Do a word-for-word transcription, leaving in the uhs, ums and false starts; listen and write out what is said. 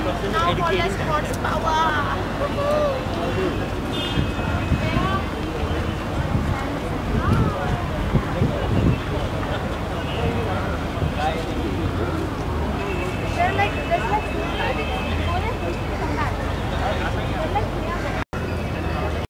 process of Now educating Wallace them. Sports Power.